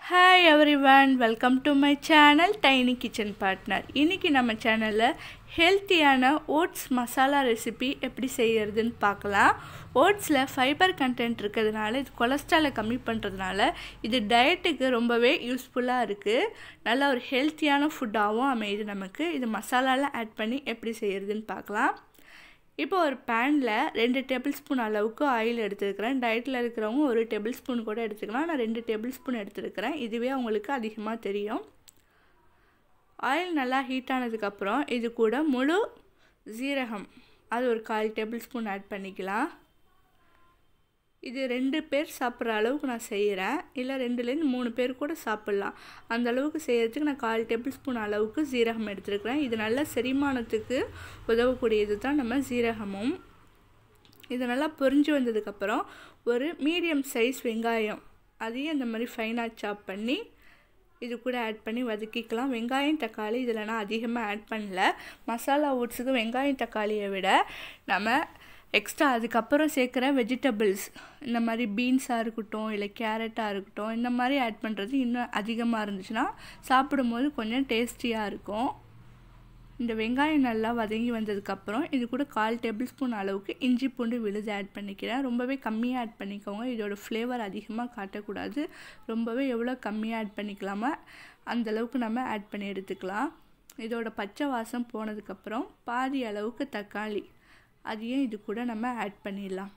Hi everyone, welcome to my channel Tiny Kitchen Partner. இன்னைக்கு நம்ம சேனல்ல ஹெல்த்தியான ஓட்ஸ் மசாலா ரெசிபி எப்படி செய்யறதுன்னு பார்க்கலாம். ஓட்ஸ்ல ஃபைபர் கண்டென்ட் இருக்கிறதுனால இது கொலஸ்ட்ராலை கம்மி பண்றதுனால இது டயட்டுக்கு ரொம்பவே யூஸ்ஃபுல்லா இருக்கு. நல்ல ஒரு ஹெல்த்தியான ஃபுட்டாவும் அமையுது நமக்கு. இது மசாலால ஆட் பண்ணி எப்படி செய்யறதுன்னு பார்க்கலாம். இப்போ ஒரு பேனில் 2 டேபிள் ஸ்பூன் அளவுக்கு ஆயில் எடுத்துருக்கிறேன். டயட்டில் இருக்கிறவங்க 1 டேபிள் ஸ்பூன் கூட எடுத்துக்கலாம். நான் 2 டேபிள் ஸ்பூன் எடுத்துருக்கிறேன். இதுவே அவங்களுக்கு அதிகமாக தெரியும். ஆயில் நல்லா ஹீட் ஆனதுக்கப்புறம் இது கூட முழு ஜீரகம் அது ஒரு 1/4 டேபிள் ஸ்பூன் ஆட் பண்ணிக்கலாம். இது 2 பேர் சாப்பிட்ற அளவுக்கு நான் செய்கிறேன். இல்லை 2லேருந்து 3 பேர் கூட சாப்பிட்லாம். அந்த அளவுக்கு செய்கிறதுக்கு நான் 1/4 டேபிள் ஸ்பூன் அளவுக்கு ஜீரகம் எடுத்துருக்கிறேன். இது நல்ல செரிமானத்துக்கு உதவக்கூடியது தான் நம்ம ஜீரகமும். இது நல்லா பொரிஞ்சு வந்ததுக்கப்புறம் ஒரு மீடியம் சைஸ் வெங்காயம் அதையும் இந்த மாதிரி ஃபைனாக சாப் பண்ணி இது கூட ஆட் பண்ணி வதக்கிக்கலாம். வெங்காயம் தக்காளி இதில் நான் அதிகமாக ஆட் பண்ணல. மசாலா ஓட்ஸுக்கு வெங்காயம் தக்காளியை விட நம்ம எக்ஸ்ட்ரா அதுக்கப்புறம் சேர்க்குற வெஜிடபிள்ஸ் இந்த மாதிரி பீன்ஸாக இருக்கட்டும் இல்லை கேரட்டாக இருக்கட்டும் இந்த மாதிரி ஆட் பண்ணுறது இன்னும் அதிகமாக இருந்துச்சுன்னா சாப்பிடும்போது கொஞ்சம் டேஸ்டியாக இருக்கும். இந்த வெங்காயம் நல்லா வதங்கி வந்ததுக்கப்புறம் இது கூட 1/4 டேபிள் ஸ்பூன் அளவுக்கு இஞ்சி பூண்டு விழுது ஆட் பண்ணிக்கிறேன். ரொம்பவே கம்மியாக ஆட் பண்ணிக்கோங்க. இதோட ஃப்ளேவர் அதிகமாக காட்டக்கூடாது. ரொம்பவே எவ்வளோ கம்மியாக ஆட் பண்ணிக்கலாமோ அந்தளவுக்கு நம்ம ஆட் பண்ணி எடுத்துக்கலாம். இதோட பச்சை வாசம் போனதுக்கப்புறம் பாதி அளவுக்கு தக்காளி அதையும் இது கூட நம்ம ஆட் பண்ணிடலாம்.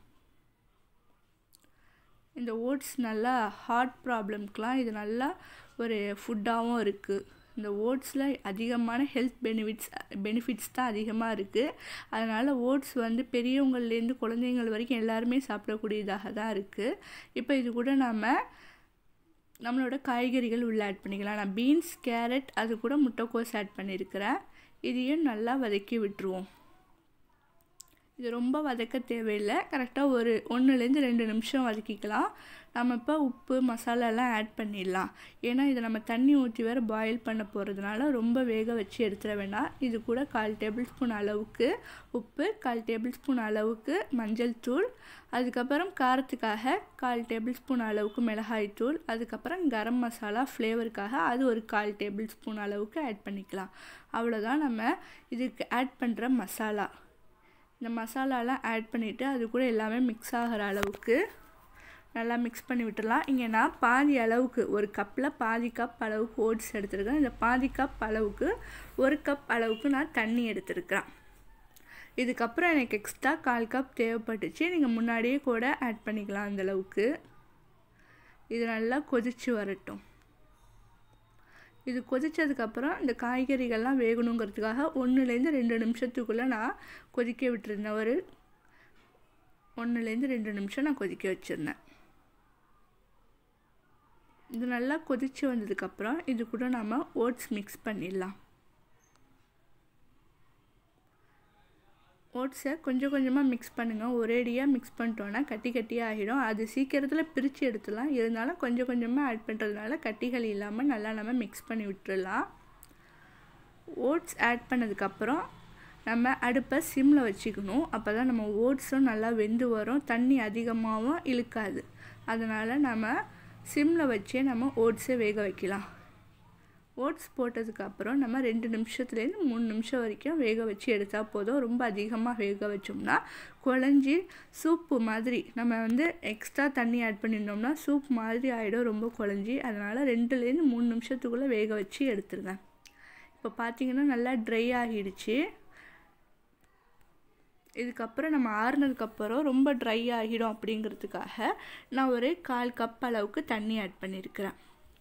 இந்த ஓட்ஸ் நல்லா ஹார்ட் ப்ராப்ளம்க்கெலாம் இது நல்லா ஒரு ஃபுட்டாகவும் இருக்குது. இந்த ஓட்ஸில் அதிகமான ஹெல்த் பெனிஃபிட்ஸ் தான் அதிகமாக இருக்குது. அதனால் ஓட்ஸ் வந்து பெரியவங்கள்லேருந்து குழந்தைங்கள் வரைக்கும் எல்லாருமே சாப்பிடக்கூடியதாக தான் இருக்குது. இப்போ இது கூட நம்மளோட காய்கறிகள் உள்ளே ஆட் பண்ணிக்கலாம். நான் பீன்ஸ் கேரட் அது கூட முட்டைக்கோஸ் ஆட் பண்ணியிருக்கிறேன். இதையும் நல்லா வதக்கி விட்டுருவோம். இது ரொம்ப வதக்க தேவையில்லை. கரெக்டாக ஒரு 1லேருந்து 2 நிமிஷம் வதக்கிக்கலாம். நம்ம இப்போ உப்பு மசாலாலாம் ஆட் பண்ணிடலாம். ஏன்னா இதை நம்ம தண்ணி ஊற்றி வேறு பாயில் பண்ண போகிறதுனால ரொம்ப வேக வச்சு எடுத்துட வேண்டாம். இது கூட 1/4 டேபிள் ஸ்பூன் அளவுக்கு உப்பு, 1/4 டேபிள் ஸ்பூன் அளவுக்கு மஞ்சள் தூள், அதுக்கப்புறம் காரத்துக்காக 1/4 டேபிள் ஸ்பூன் அளவுக்கு மிளகாய் தூள், அதுக்கப்புறம் கரம் மசாலா ஃப்ளேவருக்காக அது ஒரு 1/4 டேபிள் ஸ்பூன் அளவுக்கு ஆட் பண்ணிக்கலாம். அவ்வளோதான் நம்ம இதுக்கு ஆட் பண்ணுற மசாலா. இந்த மசாலாலாம் ஆட் பண்ணிவிட்டு அது கூட எல்லாமே மிக்ஸ் ஆகிற அளவுக்கு நல்லா மிக்ஸ் பண்ணி விட்டுடலாம். இங்கே நான் பாதி அளவுக்கு ஒரு கப்பில் பாதி கப் அளவுக்கு ஓட்ஸ் எடுத்துருக்கேன். இந்த பாதி கப் அளவுக்கு 1 கப் அளவுக்கு நான் தண்ணி எடுத்துருக்கிறேன். இதுக்கப்புறம் எனக்கு எக்ஸ்ட்ரா 1/4 கப் தேவைப்பட்டுச்சு. நீங்கள் முன்னாடியே கூட ஆட் பண்ணிக்கலாம். அந்தளவுக்கு இது நல்லா கொதித்து வரட்டும். இது கொதித்ததுக்கப்புறம் இந்த காய்கறிகள்லாம் வேகணுங்கிறதுக்காக 1லேருந்து 2 நிமிஷத்துக்குள்ளே நான் கொதிக்க விட்டுருந்தேன். ஒரு 1லேருந்து 2 நிமிஷம் நான் கொதிக்க வச்சுருந்தேன். இது நல்லா கொதித்து வந்ததுக்கப்புறம் இது கூட நம்ம ஓட்ஸ் மிக்ஸ் பண்ணிடலாம். ஓட்ஸை கொஞ்சம் கொஞ்சமாக மிக்ஸ் பண்ணுங்கள். ஒரேடியாக மிக்ஸ் பண்ணிட்டோன்னா கட்டியாக ஆகிடும். அது சீக்கிரத்தில் பிரித்து எடுத்துடலாம். இருந்தாலும் கொஞ்சம் கொஞ்சமாக ஆட் பண்ணுறதுனால கட்டிகள் இல்லாமல் நல்லா நம்ம மிக்ஸ் பண்ணி விட்டுடலாம். ஓட்ஸ் ஆட் பண்ணதுக்கப்புறம் நம்ம அடுப்பை சிம்மில் வச்சுக்கணும். அப்போ தான் நம்ம ஓட்ஸும் நல்லா வெந்து வரும். தண்ணி அதிகமாகவும் இழுக்காது. அதனால் நம்ம சிம்மில் வச்சே நம்ம ஓட்ஸை வேக வைக்கலாம். ஓட்ஸ் போட்டதுக்கப்புறம் நம்ம 2 நிமிஷத்துலேருந்து 3 நிமிஷம் வரைக்கும் வேக வச்சு எடுத்தால் போதும். ரொம்ப அதிகமாக வேக வச்சோம்னா குழஞ்சி சூப்பு மாதிரி நம்ம வந்து எக்ஸ்ட்ரா தண்ணி ஆட் பண்ணியிருந்தோம்னா சூப் மாதிரி ஆகிடும், ரொம்ப குழஞ்சி. அதனால் 2லேருந்து 3 நிமிஷத்துக்குள்ளே வேக வச்சு எடுத்துருங்க. இப்போ பார்த்திங்கன்னா நல்லா ட்ரை ஆகிடுச்சு. இதுக்கப்புறம் நம்ம ஆறுனதுக்கப்புறம் ரொம்ப ட்ரை ஆகிடும் அப்படிங்கிறதுக்காக நான் ஒரு 1/4 கப் அளவுக்கு தண்ணி ஆட் பண்ணியிருக்கிறேன்.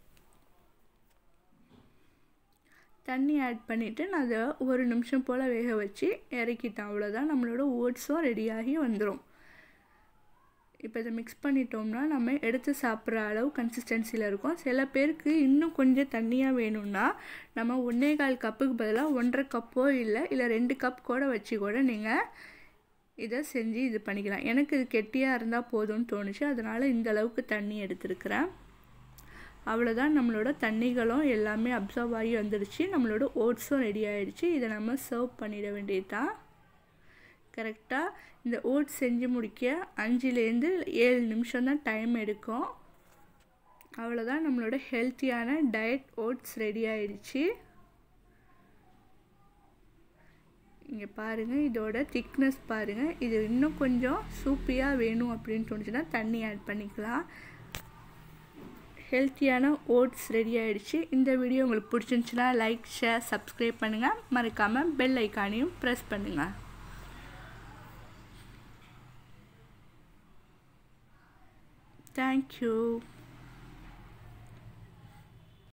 தண்ணி ஆட் பண்ணிவிட்டு நான் அதை 1 நிமிஷம் போல் வேக வச்சு இறக்கிட்டேன். அவ்வளோதான், நம்மளோட ஓட்ஸும் ரெடியாகி வந்துடும். இப்போ இதை மிக்ஸ் பண்ணிட்டோம்னா நம்ம எடுத்து சாப்பிட்ற அளவு கன்சிஸ்டன்சியில் இருக்கும். சில பேருக்கு இன்னும் கொஞ்சம் தண்ணியாக வேணும்னா நம்ம 1/4 கப்புக்கு பதிலாக 1.5 கப்போ இல்லை 2 கப் கூட வச்சு கூட நீங்கள் இதை செஞ்சு இது பண்ணிக்கலாம். எனக்கு இது கெட்டியாக இருந்தால் போதும்னு தோணுச்சு. அதனால் இந்த அளவுக்கு தண்ணி எடுத்துருக்கிறேன். அவ்வளோதான், நம்மளோட தண்ணிகளும் எல்லாமே அப்சர்வ் ஆகி வந்துடுச்சு. நம்மளோட ஓட்ஸும் ரெடி ஆகிடுச்சு. இதை நம்ம சர்வ் பண்ணிட வேண்டியது தான். கரெக்டாக இந்த ஓட்ஸ் செஞ்சு முடிக்க 5லேருந்து 7 நிமிஷம் தான் டைம் எடுக்கும். அவ்வளோதான், நம்மளோட ஹெல்த்தியான டயட் ஓட்ஸ் ரெடி ஆயிடுச்சு. இங்கே பாருங்கள், இதோட திக்னஸ் பாருங்கள். இது இன்னும் கொஞ்சம் சூப்பியாக வேணும் அப்படின்னு தோணுச்சுன்னா தண்ணி ஆட் பண்ணிக்கலாம். ஹெல்த்தியான ஓட்ஸ் ரெடி ஆகிடுச்சு. இந்த வீடியோ உங்களுக்கு பிடிச்சிருந்துச்சுன்னா லைக், ஷேர், சப்ஸ்கிரைப் பண்ணுங்கள். மறக்காமல் பெல் ஐக்கானையும் ப்ரெஸ் பண்ணுங்கள். தேங்க்யூ.